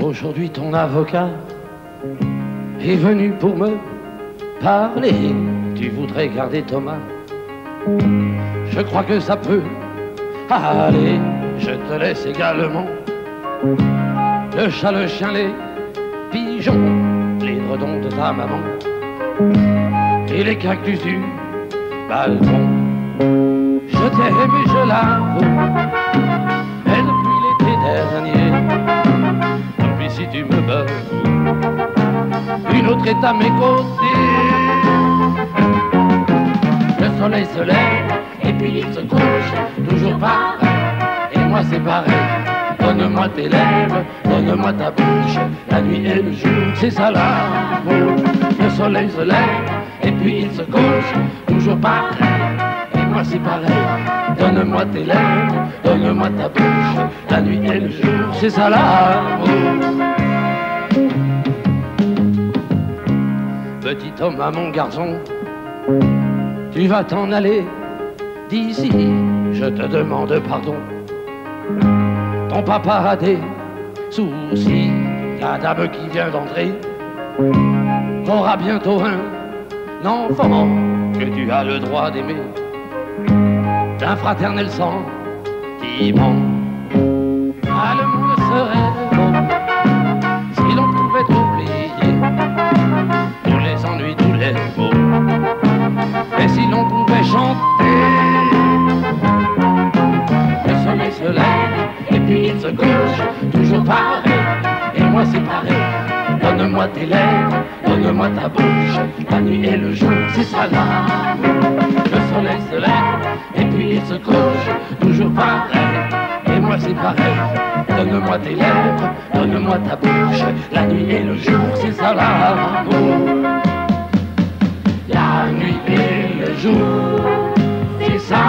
Aujourd'hui ton avocat est venu pour me parler. Tu voudrais garder Thomas? Je crois que ça peut aller. Je te laisse également le chat, le chien, les pigeons, les dredons de ta maman et les cactus du balcon. Je t'aime et je l'avoue, mais depuis l'été dernier, depuis si tu me bats, une autre est à mes côtés. Le soleil se lève et puis il se couche, toujours pareil, et moi c'est pareil. Donne-moi tes lèvres, donne-moi ta bouche, la nuit et le jour, c'est ça l'amour. Le soleil se lève et puis il se couche, toujours pareil, et moi c'est pareil. Donne-moi tes lèvres, donne-moi ta bouche, la nuit et le jour, c'est ça l'amour. Petit Thomas, mon garçon, tu vas t'en aller d'ici, je te demande pardon. Ton papa a des soucis, la dame qui vient d'entrer aura bientôt un enfant que tu as le droit d'aimer, d'un fraternel sentiment. Ah, le monde serait beau si l'on pouvait oublier tous les ennuis, tous les maux, et si l'on pouvait chanter. Le soleil se lève et puis il se couche, toujours pareil, et moi c'est pareil. Donne-moi tes lèvres, donne-moi ta bouche, la nuit et le jour, c'est ça l'amour. Le soleil se lève et puis il se couche, toujours pareil, et moi c'est pareil. Donne-moi tes lèvres, donne-moi ta bouche, la nuit et le jour, c'est ça l'amour. La nuit et le jour, c'est ça.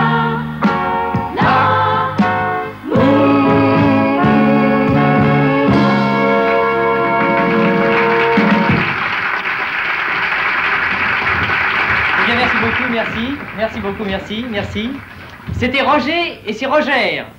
Merci beaucoup, merci beaucoup, merci. C'était Roger et c'est Roger.